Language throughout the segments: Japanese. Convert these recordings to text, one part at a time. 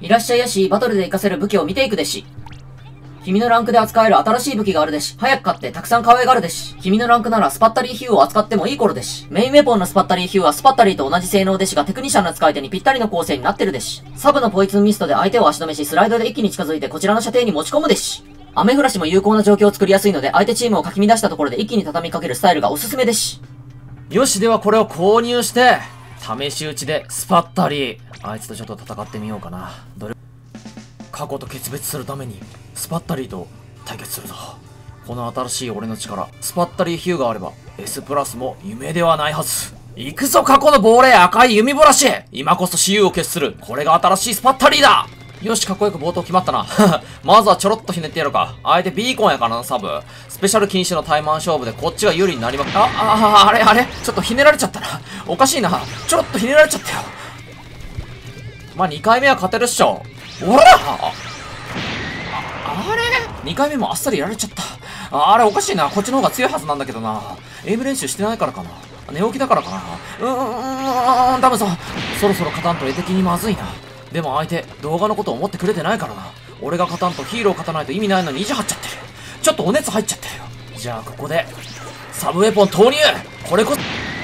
いらっしゃいやし、バトルで活かせる武器を見ていくでし。君のランクで扱える新しい武器があるでし。早く買ってたくさん可愛がるでし。君のランクならスパッタリーヒューを扱ってもいい頃でし。メインウェポンのスパッタリーヒューはスパッタリーと同じ性能でしがテクニシャンの使い手にぴったりの構成になってるでし。サブのポイズンミストで相手を足止めし、スライドで一気に近づいてこちらの射程に持ち込むでし。雨降らしも有効な状況を作りやすいので、相手チームをかき乱したところで一気に畳みかけるスタイルがおすすめでし。 よし、ではこれを購入して、試し撃ちでスパッタリー。あいつとちょっと戦ってみようかな。過去と決別するために、スパッタリーと対決するぞ。この新しい俺の力、スパッタリーヒューがあれば、S プラスも夢ではないはず。行くぞ過去の亡霊赤い弓ぼらし。今こそ私有を決する。これが新しいスパッタリーだ。よし、かっこよく冒頭決まったな。まずはちょろっとひねってやるか。相手ビーコンやからな、サブ。スペシャル禁止のタイマン勝負でこっちが有利になりまく。あれちょっとひねられちゃったな。おかしいな。ちょろっとひねられちゃったよ。まあ、2回目は勝てるっしょ。おらあれ ?2 回目もあっさりやられちゃった。あれおかしいな。こっちの方が強いはずなんだけどな。エイム練習してないからかな。寝起きだからかな。ダメさ。そろそろ勝たんと絵的にまずいな。でも相手、動画のこと思ってくれてないからな。俺が勝たんとヒーロー勝たないと意味ないのに意地張っちゃってる。ちょっとお熱入っちゃってるよ。じゃあここで、サブウェポン投入。これこそ。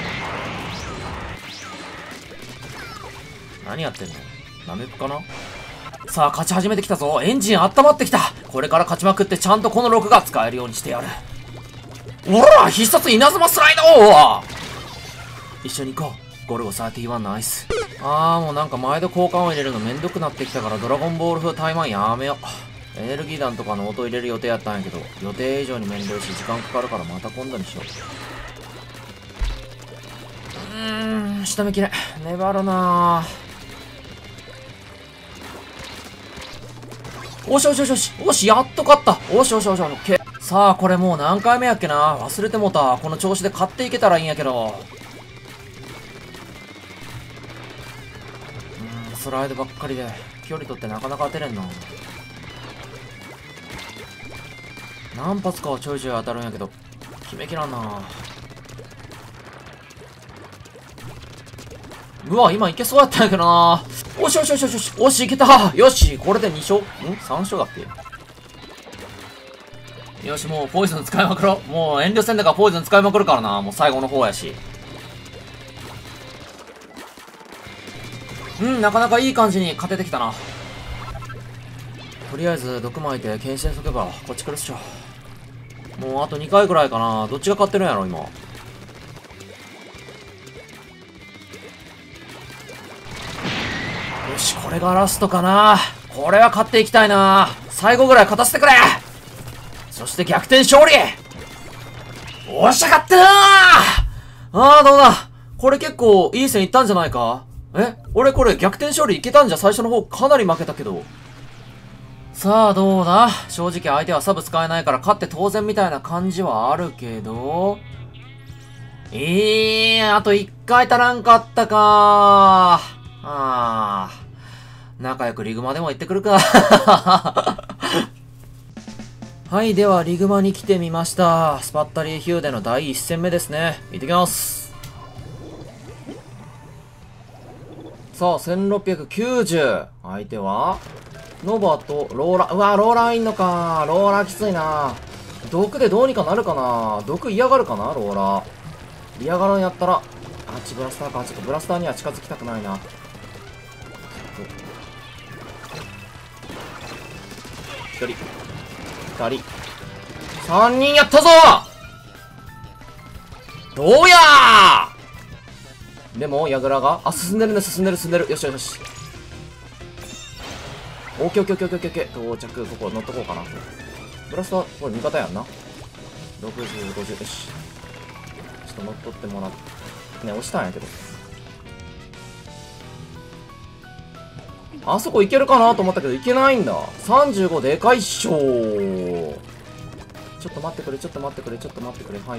何やってんの？ナメプかな？さあ勝ち始めてきたぞ。エンジン温まってきた。これから勝ちまくってちゃんとこの6が使えるようにしてやる。おら必殺稲妻スライド。一緒に行こう。ゴルゴ31のアイス。もうなんか毎度交換を入れるのめんどくなってきたからドラゴンボール風タイマンやめよう。エネルギー弾とかの音入れる予定やったんやけど、予定以上にめんどいし時間かかるからまた今度にしよう。下見きれ。粘るなぁ。おし、やっと勝った。おし、オッケー。さあ、これもう何回目やっけな。忘れてもうた。この調子で勝っていけたらいいんやけど。スライドばっかりで、距離取ってなかなか当てれんな。何発かはちょいちょい当たるんやけど、決めきらんな。うわ、今いけそうやったんやけどな。おし、いけた。よし、これで2勝 ?3 勝だっけ。よし、もうポイズン使いまくろう。もう遠慮せんだからポイズン使いまくるからな。もう最後の方やし。なかなかいい感じに勝ててきたな。とりあえず毒巻いて牽制しとけばこっち来るっしょ。もうあと2回くらいかな。どっちが勝ってるんやろ今。よし、これがラストかな。これは勝っていきたいな。最後ぐらい勝たせてくれ。そして逆転勝利。おっしゃ、勝ってな。どうだ。これ結構いい線いったんじゃないか。俺これ逆転勝利いけたんじゃ。最初の方かなり負けたけど。さあどうだ。正直相手はサブ使えないから勝って当然みたいな感じはあるけど。あと1回足らんかったか。仲良くリグマでも行ってくるか。はい、ではリグマに来てみました。スパッタリーヒューでの第1戦目ですね。行ってきます。さあ、1690。相手はノバとローラ。うわ、ローラいんのか。ローラきついな。毒でどうにかなるかな。毒嫌がるかな、ローラ。嫌がらんやったら。ブラスターか。ちょっとブラスターには近づきたくないな。1人。2人。3人やったぞ。どうやー。でも、ヤグラが、進んでる。よし。オッケー。到着、ここ乗っとこうかな。ブラストは、これ味方やんな。60、50、よし。ちょっと乗っ取ってもらって。ね、押したんやけど。あそこいけるかなと思ったけど、いけないんだ。35でかいっしょー。ちょっと待ってくれ。はい。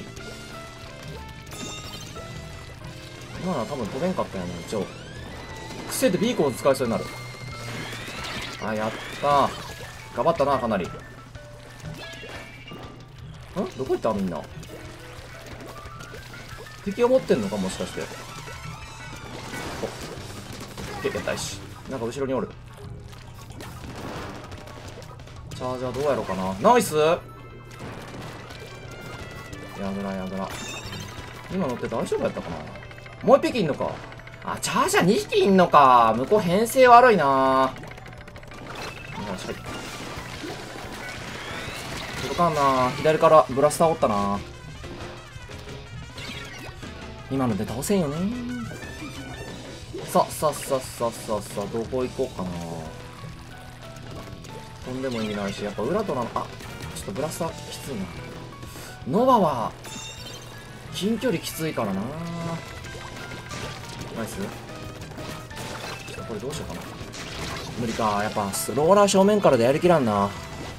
今のは多分飛べんかったよね、一応。癖でビーコン使いそうになる。やったー。頑張ったな、かなり。どこ行ったみんな。敵を持ってんのかもしかして。やったいし。なんか後ろにおる。 チャージャーどうやろうかな。ナイス。やぐらやぐら。今乗って大丈夫やったかな。もう一匹いんのか。あ、チャージャー2匹いんのか。向こう編成悪いな。よし、はい。届かんな。左からブラスターおったな。今ので倒せんよね。さあ、どこ行こうかな。飛んでも意味ないし、やっぱ裏となの、あ、ちょっとブラスターきついな。ノバは、近距離きついからな。ナイス。ちょっとこれどうしようかな。無理か。やっぱ、ローラー正面からでやりきらんな。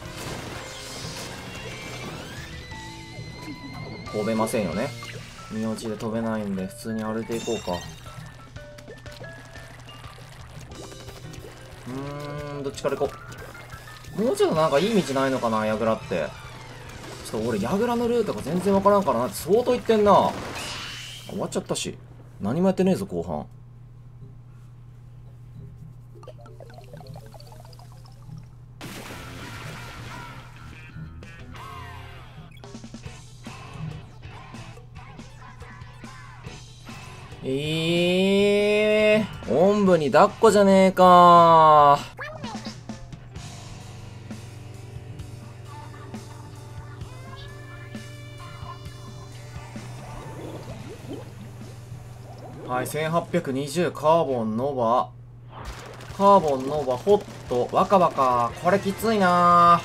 飛べませんよね。身落ちで飛べないんで、普通に歩いていこうか。どっちから行こう。もうちょっとなんかいい道ないのかな、ヤグラって。ちょっと俺、ヤグラのルートが全然わからんからなって相当言ってんな。終わっちゃったし。何もやってねえぞ、後半。おんぶに抱っこじゃねえか。はい、1820、カーボン、ノバ、ホット、若葉か。これきついな。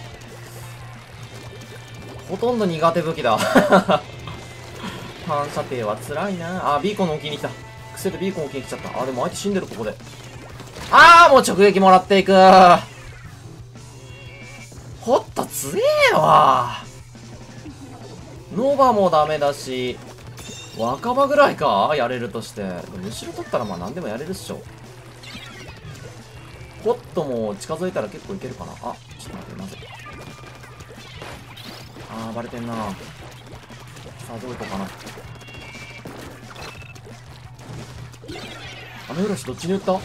ほとんど苦手武器だ。反射程は辛いな。あ、ビーコンの置きに来た。癖でビーコン置きに来ちゃった。あ、でも相手死んでる、ここで。あー、もう直撃もらっていく。ホット強えわ。ノバもダメだし、若葉ぐらいかやれるとして。でも後ろ取ったらまあ何でもやれるっしょ。ホットも近づいたら結構いけるかな。あ、ちょっと待って、まずい。あー、バレてんな。さあ、どういこうかな。雨浦しどっちに打った？も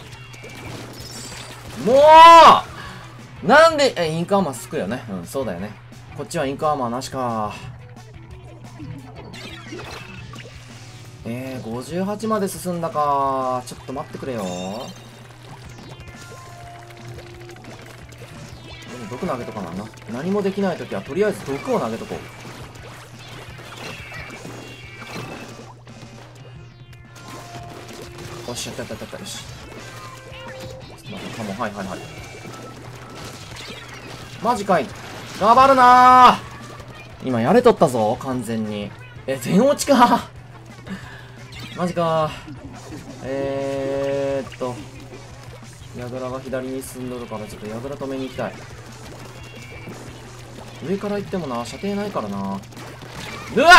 うなんで、インクアーマーすくよね。うん、そうだよね。こっちはインクアーマーなしか。58まで進んだか。ちょっと待ってくれよ。でも毒投げとかなんな。何もできないときはとりあえず毒を投げとこう。よし、やった。よし。ちょっと待って、カモン、はい。マジかい。頑張るなー。今やれとったぞ、完全に。全落ちか。マジか。ヤグラが左に進んどるから、ちょっとヤグラ止めに行きたい。上から行ってもな、射程ないからな。うわ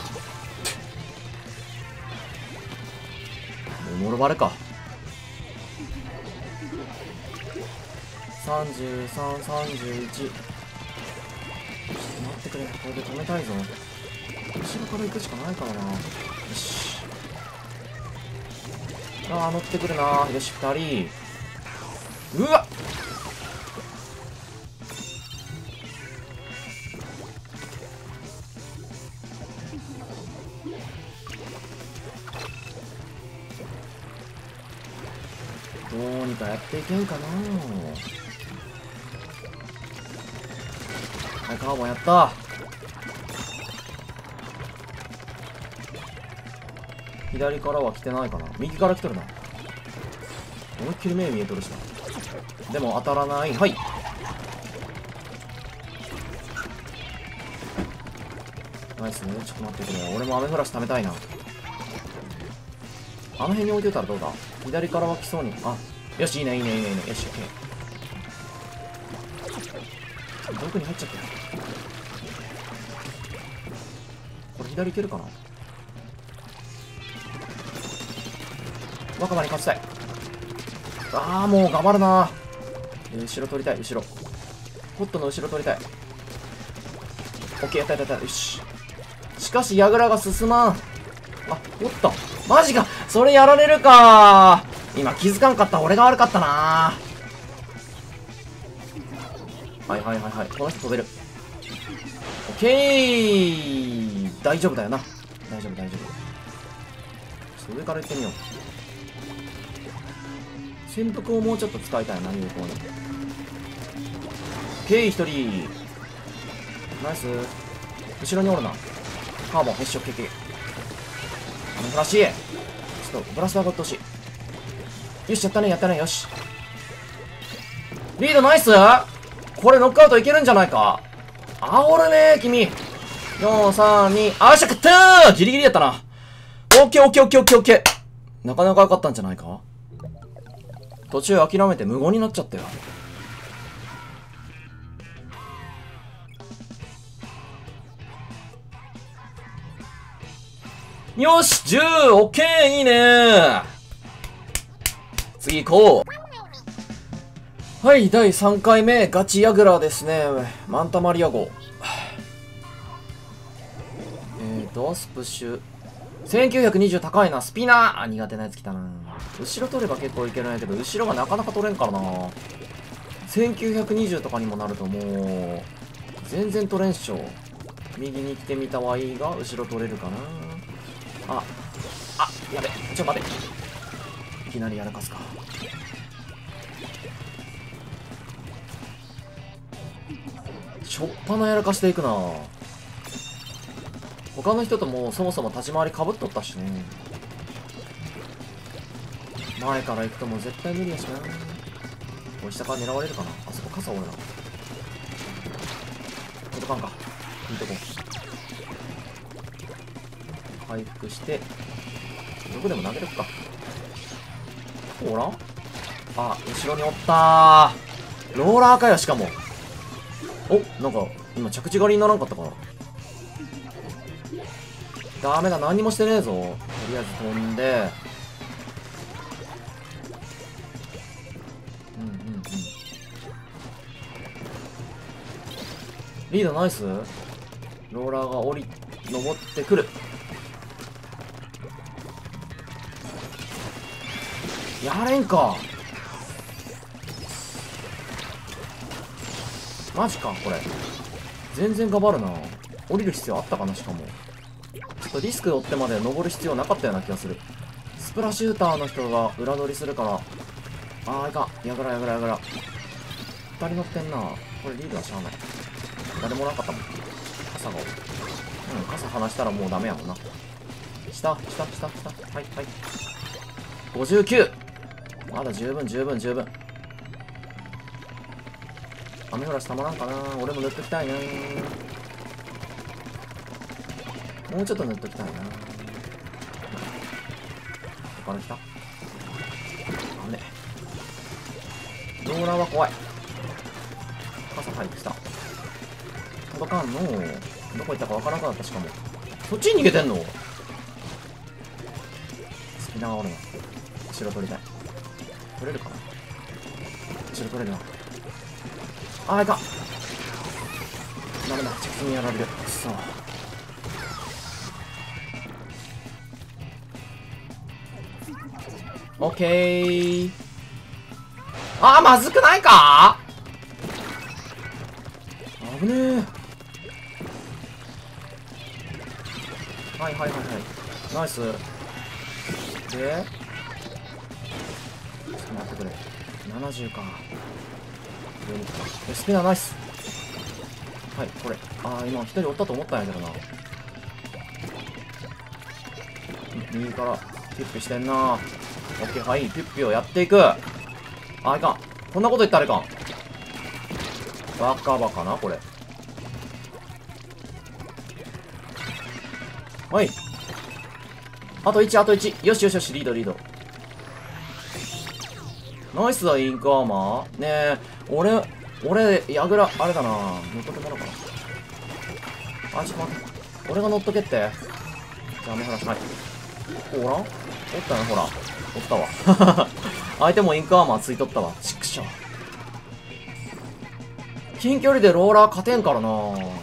っもろバレか。33、31。ちょっと待ってくれ。これで止めたいぞ。後ろから行くしかないからな。よし。ああ、乗ってくるな。よし、2人。うわっどうにかやっていけんかな。はい、カーボンやった。左からは来てないかな。右から来とるな。思いっきり目見えとるしな。でも当たらない。はい。ナイスね。ちょっと待ってくれ。俺もアメフラシ貯めたいな。あの辺に置いてたらどうだ。左からは来そうに。あ、よし、いいね。よし、OK。どこに入っちゃった。これ左行けるかな。若葉に勝ちたい。ああ、もう頑張るな。後ろ取りたい。後ろホットの後ろ取りたい。オッケー、やった。よし。しかしヤグラが進まん。あ、おった。マジか。それやられるか。今気づかんかった。俺が悪かったな。 はいはいはいはい。この人飛べる。オッケー。大丈夫だよな。大丈夫大丈夫。ちょっと上から行ってみよう。潜伏をもうちょっと使いたいな、有効に。オッケー、一人。ナイス。後ろにおるな。カーボン、へっしょ、けけ。フラッシー。ちょっと、ブラスト上がってほしい。よし、やったね、やったね、よし。リードナイス。これノックアウトいけるんじゃないか。煽るね君。4、3、2、あーしゃ、食ったー。ギリギリやったな。オッケーオッケーオッケーオッケーオッケー。なかなか良かったんじゃないか。途中諦めて無言になっちゃったよ。よし !10! オッケーいいねー。次行こう。はい、第3回目、ガチヤグラですね。マンタマリア号。スプッシュ。1920高いな。スピナー。あ、苦手なやつ来たな。後ろ取れば結構いけるんやけど、後ろがなかなか取れんからな。1920とかにもなるともう、全然取れんっしょ。右に来てみたはいいが、後ろ取れるかな。やべ。ちょ、待て。いきなりやらかすか。しょっぱなやらかしていくな。他の人ともそもそも立ち回りかぶっとったしね。前から行くともう絶対無理やしな。これ下から狙われるかな。あそこ傘多いな。届かんか。いいとこ回復してどこでも投げるか。ほら、あ、後ろにおったー。ローラーかよ。しかもなんか今着地狩りにならんかったかな。ダメだ、何にもしてねえぞ。とりあえず飛んで、リードナイス。ローラーが登ってくる。やれんか。マジかこれ。全然ガバるな。降りる必要あったかな。しかもちょっとリスクを負ってまで登る必要なかったような気がする。スプラシューターの人が裏取りするから。いかん。やがらやがらやがら。2人乗ってんな。これリードはしゃあない。誰もなかったもん。傘が。傘離したらもうダメやもんな。下。はいはい。59。まだ十分。雨降らしたまらんかな。俺も塗っときたいな。もうちょっと塗っときたいな。ここから来た。ダメ。ローラーは怖い。傘入ってきた。届かんの。どこ行ったかわからなくなった。しかもそっちに逃げてんの。スピナーがおるな。後ろ取りたい。取れるかな。後ろ取れるな。いかん。ダメだ。着地にやられる。くそ。オッケー。まずくないか。危ねえ。はいナイス。でちょっと待ってくれ。70か。スピナーナイス。はい、これ今一人おったと思ったんやけどな。右からピュッピュしてんな。オッケー、はい、ピュッピュをやっていく。いかん。こんなこと言ったらいかん。バカなこれ。はい、あと1。よしリード。ナイスだ、インクアーマー。ねえ、俺、ヤグラ、あれだな。乗っとけもらおうかな。ちょっと待って。俺が乗っとけって。じゃあ、目話、はい。おらん？おったね、ほら。おったわ。相手もインクアーマーついとったわ。ちくしょう。近距離でローラー勝てんからな。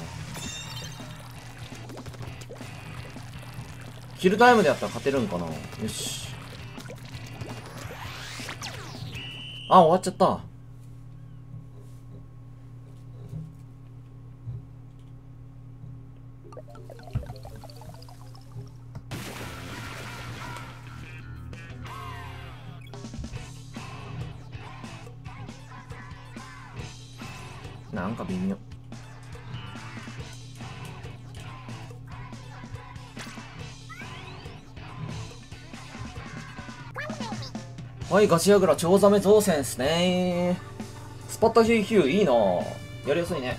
キルタイムでやったら勝てるんかな。よし。終わっちゃった。 なんか微妙。はい、ガチヤグラ、チョウザメ造船っすね。スパッタ GQ いいなぁ。やりやすいね。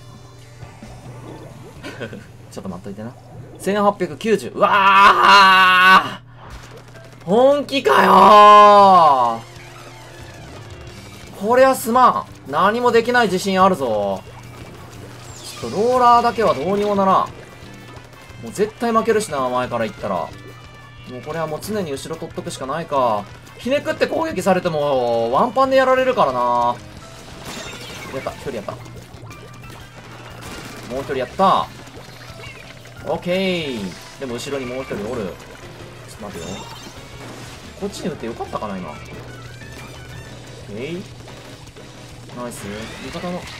ちょっと待っといてな。1890。うわー、本気かよー。こりゃすまん。何もできない自信あるぞ。ちょっとローラーだけはどうにもならん。もう絶対負けるしな、前から言ったら。もうこれはもう常に後ろ取っとくしかないか。ひねくって攻撃されても、ワンパンでやられるからな。やった、一人やった。もう一人やった。オッケー。でも後ろにもう一人おる。ちょっと待てよ。こっちに打ってよかったかな、今。オッケー。ナイス。味方の、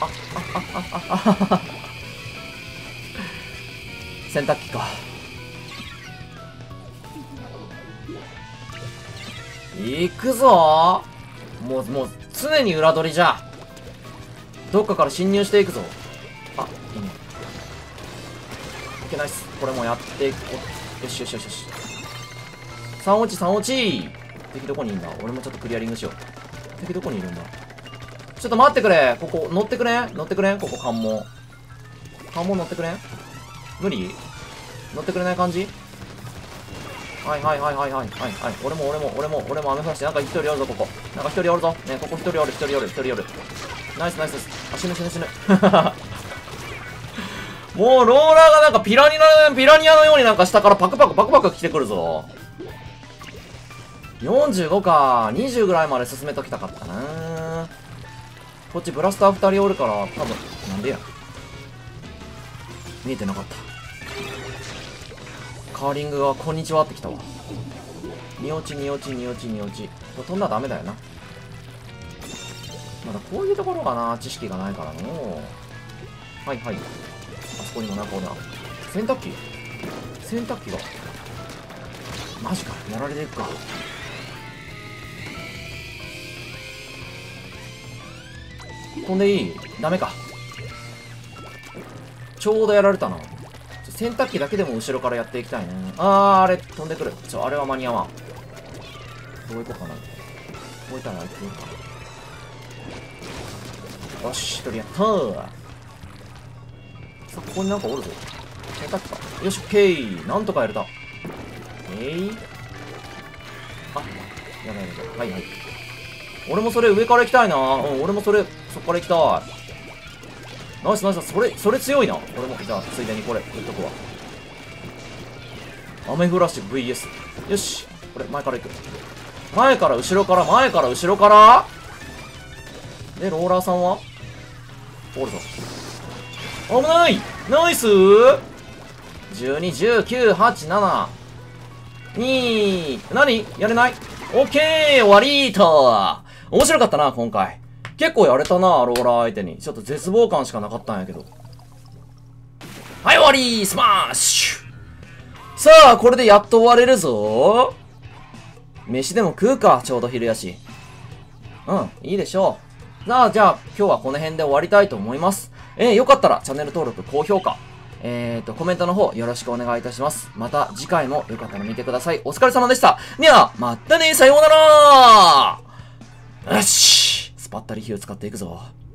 洗濯機か。行くぞー。もう常に裏取りじゃ。どっかから侵入していくぞ。あ、いいね。いけないっす。これもやっていこう。よしよしよしよし。3落ち3落ち。敵どこにいるんだ。俺もちょっとクリアリングしよう。敵どこにいるんだ。ちょっと待ってくれ。ここ乗ってくれん乗ってくれんここ関門。関門乗ってくれん無理乗ってくれない感じ。はいはいはいはいはいはいはい。俺も雨降らして、なんか一人おるぞ、ここ。なんか一人おるぞ。ね、ここ一人おる。ナイスナイスです。あ、死ぬ。もう、ローラーがなんかピラニアのようになんか下からパクパク来てくるぞ。45か。20ぐらいまで進めときたかったな。こっちブラスター2人おるから、多分、なんでや。見えてなかった。カーリングがこんにちはってきたわ。2落ち。これ飛んだらダメだよな。まだこういうところがな、知識がないからの。はいはい。あそこにもなんかおるな。洗濯機が。マジか。やられていくか。飛んでいい？ダメか。ちょうどやられたな。洗濯機だけでも後ろからやっていきたいね。あれ、飛んでくる。あれは間に合わん。どう行こうかな。置いたら行くよし、一人やったー。さあ、ここになんかおるぞ。洗濯機か。よし、オッケー。なんとかやれた。あ、やばい。はいはい。俺もそれ上から行きたいな。俺もそこから行きたい。ナイス。それ強いな。俺も、じゃあ、ついでにこれ、打っとくわ。雨降らし VS。よし。これ、前から行く。前から後ろからで、ローラーさんはおるぞ。危ない！ナイスー !12、19、8、7、2、何やれない？オッケー終わりーと面白かったな、今回。結構やれたな、ローラー相手に。ちょっと絶望感しかなかったんやけど。はい、終わりースマッシュさあ、これでやっと終われるぞ飯でも食うか、ちょうど昼やし。いいでしょう。さあ、じゃあ、今日はこの辺で終わりたいと思います。よかったらチャンネル登録、高評価、コメントの方よろしくお願いいたします。また次回もよかったら見てください。お疲れ様でした。では、またね、さようならよしスパッタリヒュー使っていくぞ。